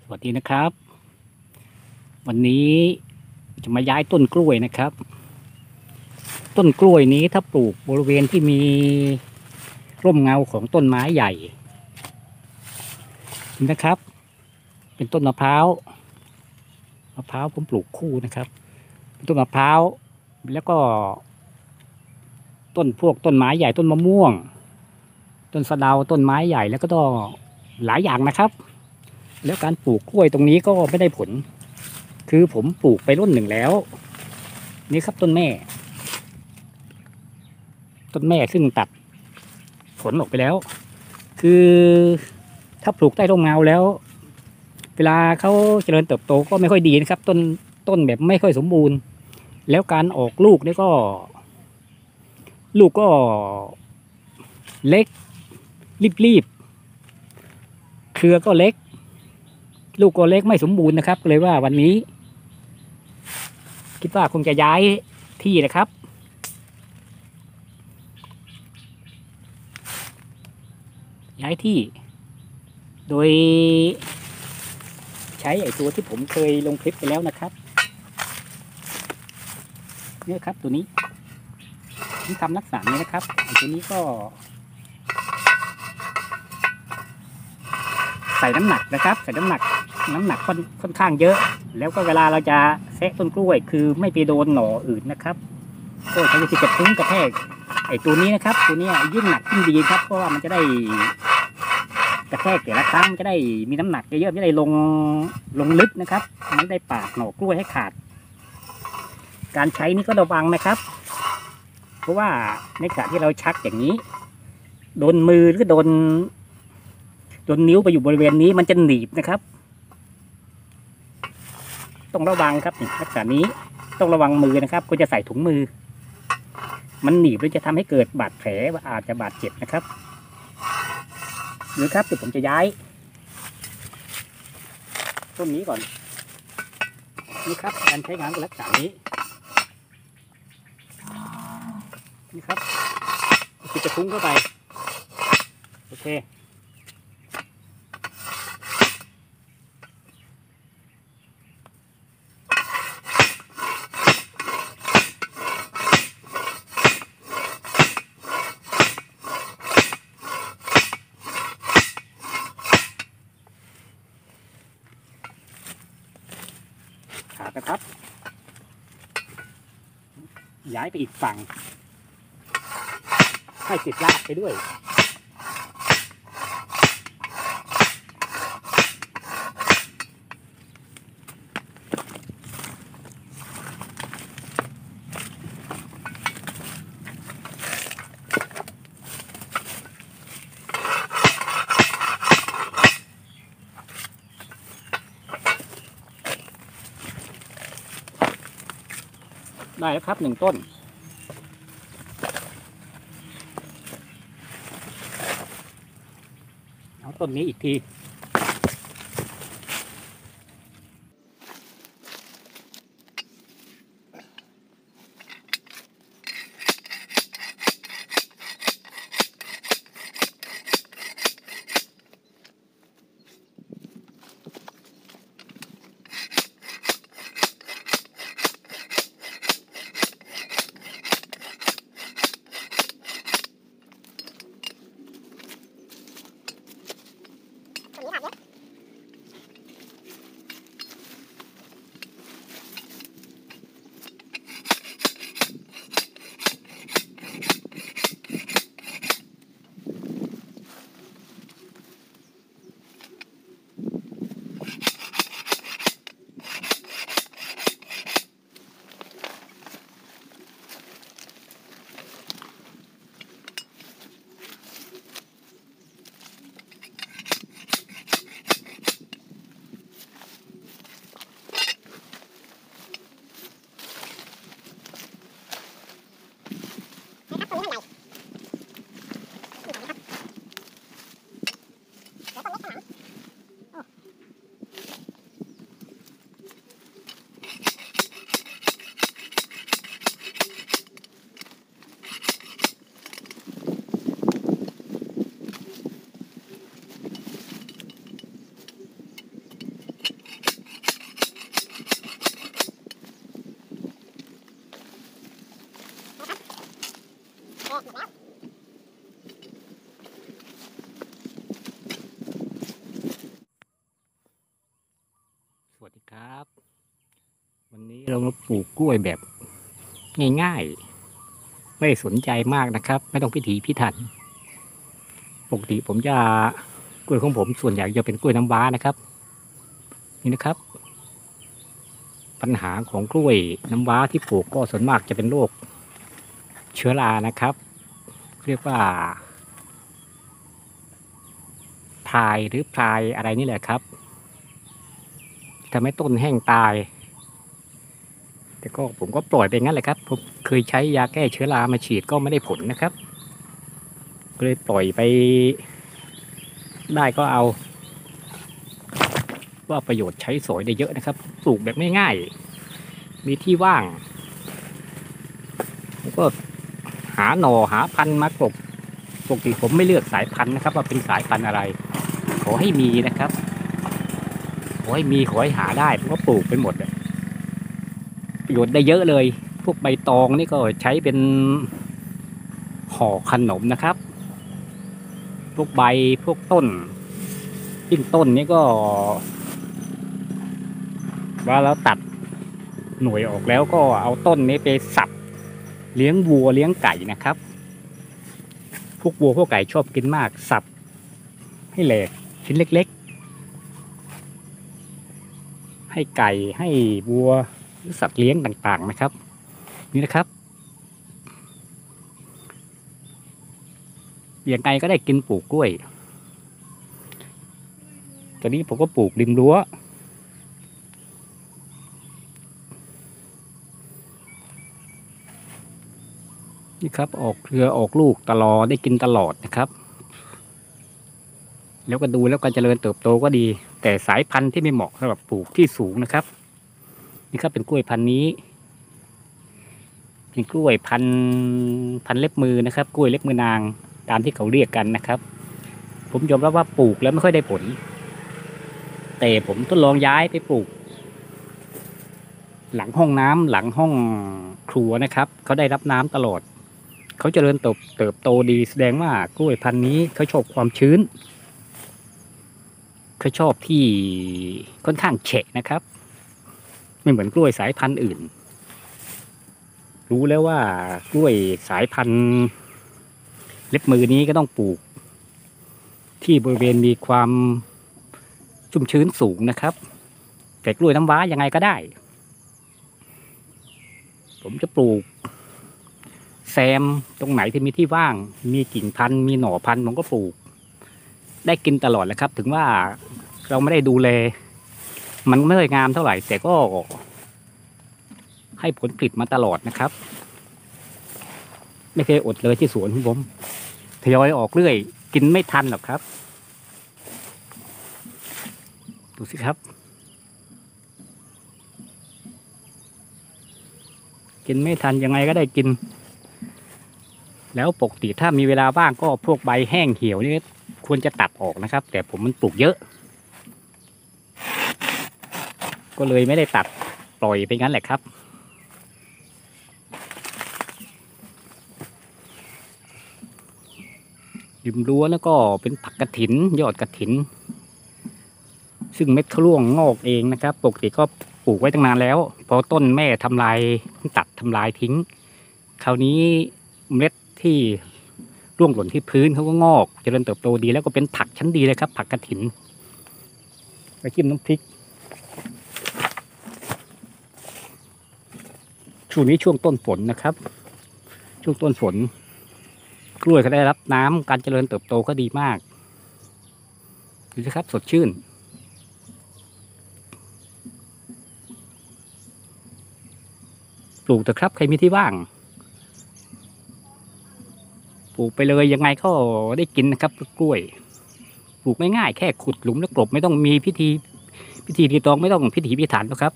วัสดีนะครับวันนี้จะมาย้ายต้นกล้วยนะครับต้นกล้วยนี้ถ้าปลูกบริเวณที่มีร่มเงาของต้นไม้ใหญ่นะครับเป็นต้นมะพร้าวผมปลูกคู่นะครับเป็นต้นมะพร้าวแล้วก็ต้นไม้ใหญ่ต้นมะม่วงต้นสะเดาต้นไม้ใหญ่แล้วก็หลายอย่างนะครับแล้วการปลูกกล้วยตรงนี้ก็ไม่ได้ผลคือผมปลูกไปรุ่นหนึ่งแล้วนี่ครับต้นแม่ซึ่งตัดผลออกไปแล้วคือถ้าปลูกใต้ร่มเงาแล้วเวลาเขาเจริญเติบโตก็ไม่ค่อยดีนะครับต้นแบบไม่ค่อยสมบูรณ์แล้วการออกลูกนี่ก็เล็กรีบเครือก็เล็กลูกก็เล็กไม่สมบูรณ์นะครับเลยว่าวันนี้คิดว่าคงจะย้ายที่นะครับย้ายที่โดยใช้ไอ้ตัวที่ผมเคยลงคลิปไปแล้วนะครับเนี่ยครับตัวนี้ผมทำลักษณะนี้นะครับไอ้ตัวนี้ก็ใส่น้ำหนักนะครับใส่น้ำหนักค่อนข้างเยอะแล้วก็เวลาเราจะแซะต้นกล้วยคือไม่ไปโดนหน่ออื่นนะครับก็ใช้วิธีกระทุ้งกระแทกไอ้ตัวนี้นะครับตัวนี้ยิ่งหนักยิ่งดีครับเพราะว่ามันจะได้กระแทกแต่ละครั้งจะได้มีน้ำหนักเยอะๆจะได้ลงลึกนะครับไม่ได้ปาดหน่อกล้วยให้ขาดการใช้นี่ก็ระวังนะครับเพราะว่าในขณะที่เราชักอย่างนี้โดนมือหรือโดนนิ้วไปอยู่บริเวณนี้มันจะหนีบนะครับต้องระวังครับลักษณะนี้ต้องระวังมือนะครับก็จะใส่ถุงมือมันหนีบแล้วจะทำให้เกิดบาดแผลอาจจะบาดเจ็บนะครับหรือครับเดี๋ยวผมจะย้ายต้นนี้ก่อนนี่ครับการใช้งานลักษณะนี้นี่ครับคือจะพุ่งเข้าไปโอเคขาดนะครับย้ายไปอีกฝั่งให้ติดรากไปด้วยได้แล้วครับหนึ่งต้นเอาต้นนี้อีกทีปลูกกล้วยแบบง่ายๆไม่ได้สนใจมากนะครับ ไม่ต้องพิถีพิถันปกติผมจะกล้วยของผมส่วนใหญ่จะเป็นกล้วยน้ำว้านะครับนี่นะครับปัญหาของกล้วยน้ำว้าที่ปลูกก็ส่วนมากจะเป็นโรคเชื้อรานะครับเรียกว่าพรายหรือพรายอะไรนี่แหละครับทำให้ต้นแห้งตายแต่ก็ผมก็ปล่อยไปงั้นแหละครับผมเคยใช้ยาแก้เชื้อรามาฉีดก็ไม่ได้ผลนะครับก็เลยปล่อยไปได้ก็เอาว่าประโยชน์ใช้สอยได้เยอะนะครับปลูกแบบง่ายๆมีที่ว่างแล้วก็หาหน่อหาพันธุ์มากบปกติผมไม่เลือกสายพันธุ์นะครับว่าเป็นสายพันธุ์อะไรขอให้มีนะครับขอให้มีขอให้หาได้ผมก็ปลูกไปหมดเลยประโยชน์ได้เยอะเลยพวกใบตองนี่ก็ใช้เป็นห่อขนมนะครับพวกใบพวกต้นยิ่งต้นนี้ก็ว่าเราตัดหน่วยออกแล้วก็เอาต้นนี้ไปสับเลี้ยงวัวเลี้ยงไก่นะครับพวกวัวพวกไก่ชอบกินมากสับให้แหลกชิ้นเล็กๆให้ไก่ให้วัวหรือสัตว์เลี้ยงต่างๆนะครับนี่นะครับอย่างไงก็ได้กินปลูกกล้วยตอนนี้ผมก็ปลูกริมรั้วนี่ครับออกเครือออกลูกตลอดได้กินตลอดนะครับแล้วก็ดูแล้วการเจริญเติบโตก็ดีแต่สายพันธุ์ที่ไม่เหมาะสำหรับปลูกที่สูงนะครับนี่ครับเป็นกล้วยพันธุ์นี้เป็นกล้วยพันธุ์เล็บมือนะครับกล้วยเล็บมือนางตามที่เขาเรียกกันนะครับผมยอมรับว่าปลูกแล้วไม่ค่อยได้ผลแต่ผมทดลองย้ายไปปลูกหลังห้องน้ำหลังห้องครัวนะครับเขาได้รับน้ำตลอดเขาเจริญเติบโตดีแสดงว่ากล้วยพันธุ์นี้เขาชอบความชื้นเขาชอบที่ค่อนข้างแฉะนะครับไม่เหมือนกล้วยสายพันธุ์อื่นรู้แล้วว่ากล้วยสายพันธุ์เล็บมือนี้ก็ต้องปลูกที่บริเวณมีความชุ่มชื้นสูงนะครับแต่กล้วยน้ำว้ายังไงก็ได้ผมจะปลูกแซมตรงไหนที่มีที่ว่างมีกิ่งพันธุ์มีหน่อพันธุ์ผมก็ปลูกได้กินตลอดแหละครับถึงว่าเราไม่ได้ดูแลมันไม่ได้งามเท่าไหร่แต่ก็ให้ผลผลิตมาตลอดนะครับไม่เคยอดเลยที่สวนของผมทยอยออกเรื่อยกินไม่ทันหรอกครับดูสิครับกินไม่ทันยังไงก็ได้กินแล้วปกติถ้ามีเวลาว่างก็พวกใบแห้งเหี่ยวนี่ควรจะตัดออกนะครับแต่ผมมันปลูกเยอะก็เลยไม่ได้ตัดปล่อยไปงั้นแหละครับริมรั้วแล้วก็เป็นผักกระถินยอดกระถินซึ่งเม็ดเขาร่วงงอกเองนะครับปกติก็ปลูกไว้ตั้งนานแล้วพอต้นแม่ทำลายตัดทำลายทิ้งคราวนี้เม็ดที่ร่วงหล่นที่พื้นเขาก็งอกเจริญเติบโตดีแล้วก็เป็นผักชั้นดีเลยครับผักกระถินไปจิ้มน้ำพริกช่วงนี้ช่วงต้นฝนนะครับช่วงต้นฝนกล้วยก็ได้รับน้ำการเจริญเติบโตก็ดีมากดูสิครับสดชื่นปลูกเถอะครับใครมีที่ว่างปลูกไปเลยยังไงก็ได้กินนะครับกล้วยปลูกง่ายๆแค่ขุดหลุมแล้วกลบไม่ต้องมีพิธีรีตองไม่ต้องพิถีพิถันหรอกครับ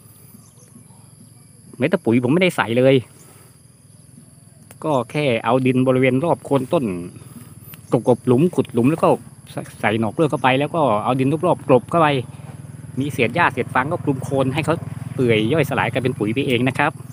เม็ดปุ๋ยผมไม่ได้ใส่เลยก็แค่เอาดินบริเวณรอบโคนต้นกบหลุมขุดหลุมแล้วก็ใส่หน่อกล้วยเข้าไปแล้วก็เอาดินรอบๆกลบเข้าไปมีเศษหญ้าเศษฟางก็คลุมโคนให้เขาเปื่อยย่อยสลายกลายเป็นปุ๋ยไปเองนะครับ